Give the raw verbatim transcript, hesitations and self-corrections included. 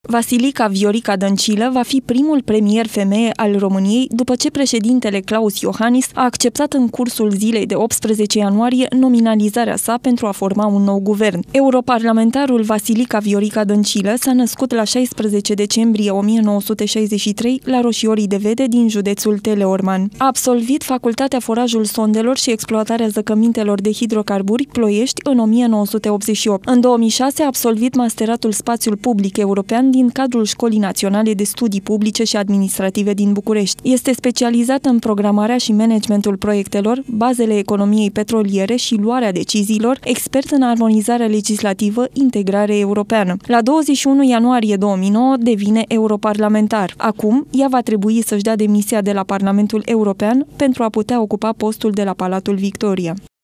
Vasilica Viorica Dăncilă va fi primul premier femeie al României după ce președintele Klaus Iohannis a acceptat în cursul zilei de optsprezece ianuarie nominalizarea sa pentru a forma un nou guvern. Europarlamentarul Vasilica Viorica Dăncilă s-a născut la șaisprezece decembrie o mie nouă sute șaizeci și trei la Roșiorii de Vede din județul Teleorman. A absolvit Facultatea Forajul Sondelor și Exploatarea Zăcămintelor de Hidrocarburi Ploiești în o mie nouă sute optzeci și opt. În două mii șase a absolvit Masteratul Spațiul Public European din cadrul Școlii Naționale de Studii Publice și Administrative din București. Este specializată în programarea și managementul proiectelor, bazele economiei petroliere și luarea deciziilor, expert în armonizarea legislativă, integrare europeană. La douăzeci și unu ianuarie două mii nouă devine europarlamentar. Acum, ea va trebui să-și dea demisia de la Parlamentul European pentru a putea ocupa postul de la Palatul Victoria.